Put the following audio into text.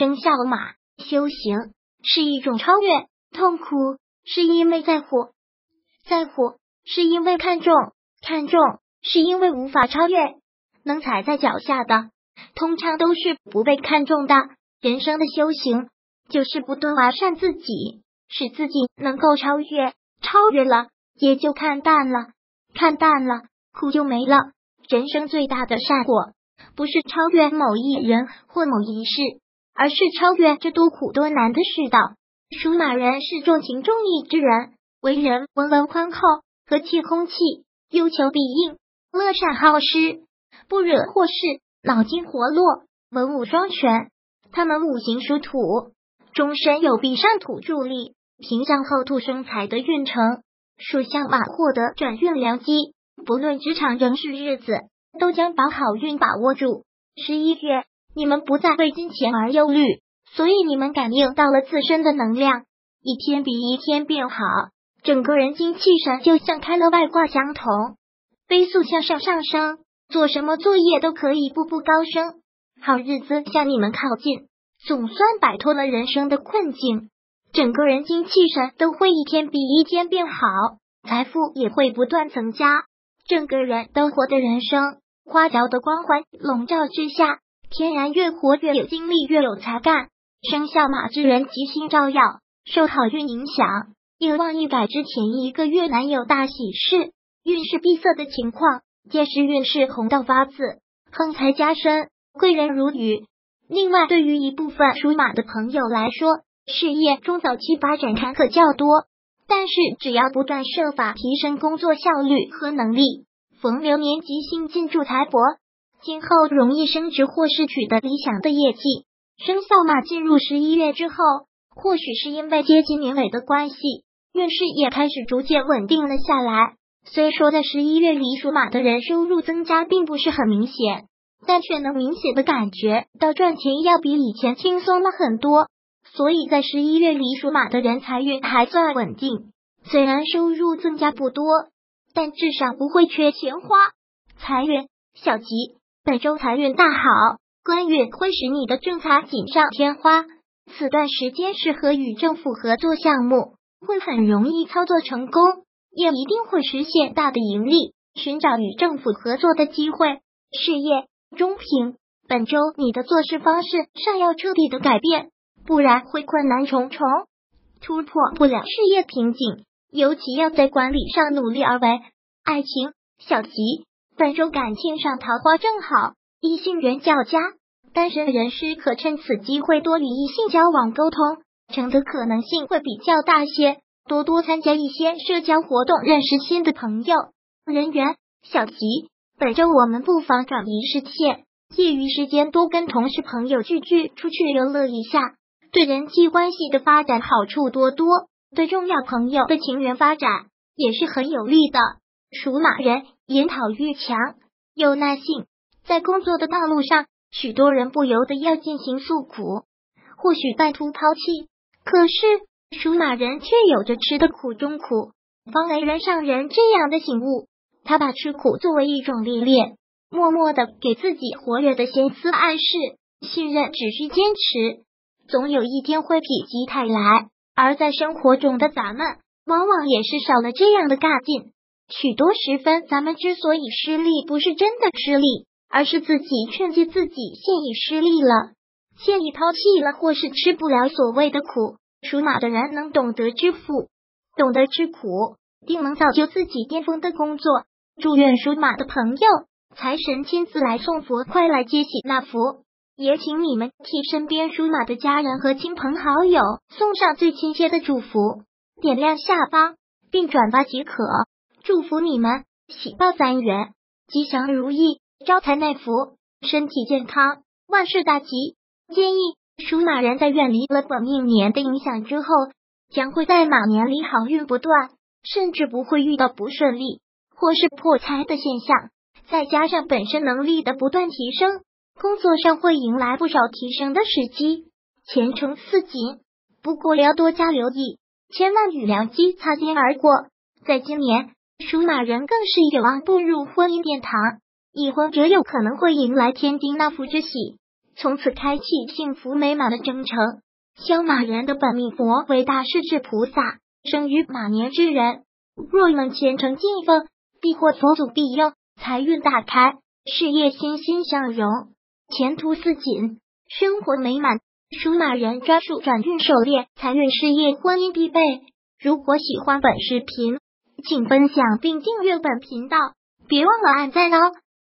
生肖马，修行是一种超越，痛苦是因为在乎，在乎是因为看重，看重是因为无法超越。能踩在脚下的，通常都是不被看重的。人生的修行就是不断完善自己，使自己能够超越，超越了也就看淡了，看淡了苦就没了。人生最大的善果不是超越某一人或某一事，而是超越这多苦多难的世道。属马人是重情重义之人，为人温文宽厚，和气空气，忧求必应，乐善好施，不惹祸事，脑筋活络，文武双全。他们五行属土，终身有必上土助力，平向后土生财的运程。属相马获得转运良机，不论职场人事日子，都将把好运把握住。11月，你们不再为金钱而忧虑，所以你们感应到了自身的能量，一天比一天变好，整个人精气神就像开了外挂相同，飞速向上上升，做什么作业都可以步步高升。好日子向你们靠近，总算摆脱了人生的困境，整个人精气神都会一天比一天变好，财富也会不断增加，整个人都活的人生花椒的光环笼罩之下，天然越活越有精力，越有才干。生肖马之人吉星照耀，受好运影响，有望一改之前一个月难有大喜事，运势闭塞的情况，届时运势红到发紫，横财加身，贵人如雨。另外，对于一部分属马的朋友来说，事业中早期发展坎坷较多，但是只要不断设法提升工作效率和能力，逢流年吉星进驻财帛，今后容易升职或是取得理想的业绩。生肖马进入11月之后，或许是因为接近年尾的关系，运势也开始逐渐稳定了下来。虽说在11月里属马的人收入增加并不是很明显，但却能明显的感觉到赚钱要比以前轻松了很多，所以在11月里属马的人财运还算稳定，虽然收入增加不多，但至少不会缺钱花。财运小吉，本周财运大好，官运会使你的正财锦上添花，此段时间适合与政府合作项目，会很容易操作成功，也一定会实现大的盈利，寻找与政府合作的机会。事业中平，本周你的做事方式上要彻底的改变，不然会困难重重，突破不了事业瓶颈，尤其要在管理上努力而为。爱情小吉，本周感情上桃花正好，异性缘较佳，单身人士可趁此机会多与异性交往沟通，成的可能性会比较大些，多多参加一些社交活动，认识新的朋友。人缘小吉，本周我们不妨转移视线，业余时间多跟同事朋友聚聚，出去游乐一下，对人际关系的发展好处多多，对重要朋友的情缘发展也是很有利的。属马人研讨欲强，有耐性，在工作的道路上，许多人不由得要进行诉苦，或许半途抛弃，可是属马人却有着吃的苦中苦，方为人上人这样的醒悟，他把吃苦作为一种历练，默默的给自己活跃的心思暗示，信任只需坚持，总有一天会否极泰来。而在生活中的咱们，往往也是少了这样的尬劲，许多时分咱们之所以失利，不是真的失利，而是自己劝诫自己现已失利了，现已抛弃了，或是吃不了所谓的苦。属马的人能懂得知福，懂得吃苦，定能造就自己巅峰的工作。祝愿属马的朋友，财神亲自来送佛，快来接喜纳福。也请你们替身边属马的家人和亲朋好友送上最亲切的祝福，点亮下方并转发即可。祝福你们喜报3元，吉祥如意，招财纳福，身体健康，万事大吉。建议属马人在远离了本命年的影响之后，将会在马年里好运不断，甚至不会遇到不顺利或是破财的现象，再加上本身能力的不断提升，工作上会迎来不少提升的时机，前程似锦。不过要多加留意，千万与良机擦肩而过。在今年，属马人更是有望步入婚姻殿堂，已婚者有可能会迎来天丁纳福之喜， 从此开启幸福美满的征程。萧马人的本命佛为大势至菩萨，生于马年之人，若能虔诚敬奉，必获佛祖庇佑，财运大开，事业欣欣向荣，前途似锦，生活美满。属马人专属转运手链，财运、事业、婚姻必备。如果喜欢本视频，请分享并订阅本频道，别忘了按赞哦。